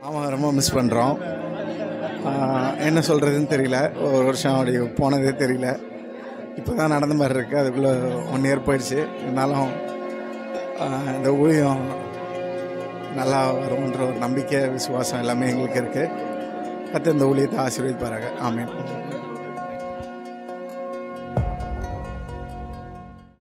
ஆமாம், ரொம்ப மிஸ் பண்ணுறோம். என்ன சொல்கிறதுன்னு தெரியல. ஒரு வருஷம் அப்படி போனதே தெரியல. இப்போ தான் நடந்த மாதிரி இருக்குது. அதுக்குள்ளே 1 இயர் போயிடுச்சு. இருந்தாலும் இந்த ஊழியம் நல்லா வரும்ன்ற ஒரு நம்பிக்கை, விசுவாசம் எல்லாமே எங்களுக்கு இருக்குது. கர்த்தர் இந்த ஊழியத்தை ஆசீர்வதிப்பாராக. ஆமென்.